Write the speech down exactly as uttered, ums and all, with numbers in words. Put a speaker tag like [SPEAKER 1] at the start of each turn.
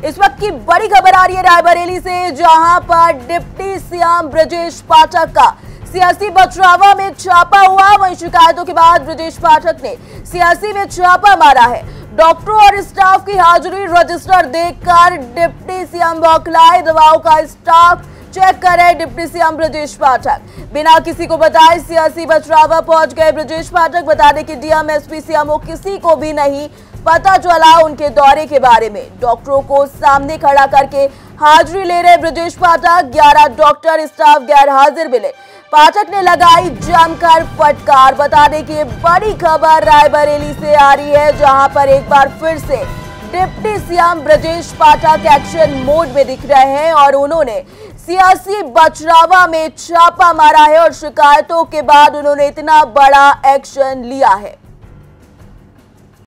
[SPEAKER 1] इस वक्त की बड़ी खबर आ रही है रायबरेली से, जहां पर डिप्टी सीएम ब्रजेश पाठक का सियासी बचरावा में छापा हुआ। वहीं शिकायतों के बाद ब्रजेश पाठक ने सियासी में छापा मारा है। डॉक्टरों और स्टाफ की हाजिरी रजिस्टर देखकर डिप्टी सीएम बौखलाए। दवाओं का स्टॉक चेक करे डिप्टी सीएम ब्रजेश पाठक। बिना किसी को बताए सियासी बचरावा पहुंच गए ब्रजेश पाठक। बता दें कि डीएम, एसपी, सीएमओ किसी को भी नहीं पता चला उनके दौरे के बारे में। डॉक्टरों को सामने खड़ा करके हाजिरी ले रहे ब्रजेश पाठक। ग्यारह डॉक्टर स्टाफ गैर हाजिर मिले। पाठक ने लगाई जमकर फटकार। बता दें कि ये बड़ी खबर रायबरेली से आ रही है, जहां पर एक बार फिर से deputy CM Brajesh Pathak action mode में दिख रहे हैं और उन्होंने सियासी बचरावा में छापा मारा है और शिकायतों के बाद उन्होंने इतना बड़ा एक्शन लिया है।